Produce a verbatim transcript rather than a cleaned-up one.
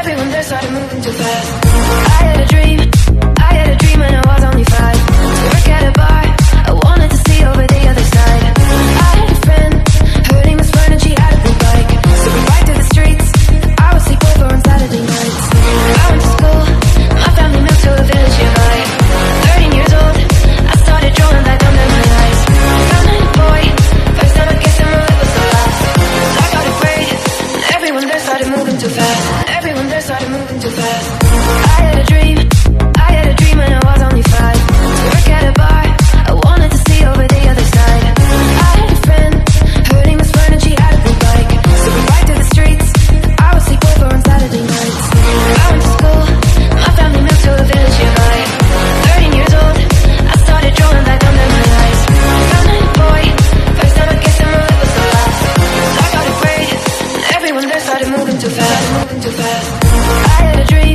everyone there started moving too fast. I had a dream, I had a dream when I was only five. To work at a bar, I wanted to see over the other side. I had a friend, her name was Fern and she had a big bike. So we ride through the streets, I would sleep over on Saturday nights. I went to school, my family moved to a village nearby. Thirteen years old, I started drawing back under my eyes. Found a boy, first time I kissed him, oh it was the last. I got afraid, and everyone there started moving too fast. Everyone there started moving too fast. I had a dream, I had a dream when I was only five. To work at a bar, I wanted to see over the other side. I had a friend, her name was Fern and she had a big bike. So we ride through the streets, I would sleep over on Saturday nights. I went to school, my family moved to a village nearby. Thirteen years old, I started drawing back under my eyes. Found a boy, first time I kissed him, oh it was the last. I got afraid, and everyone there started moving too fast, moving too fast. I had a dream.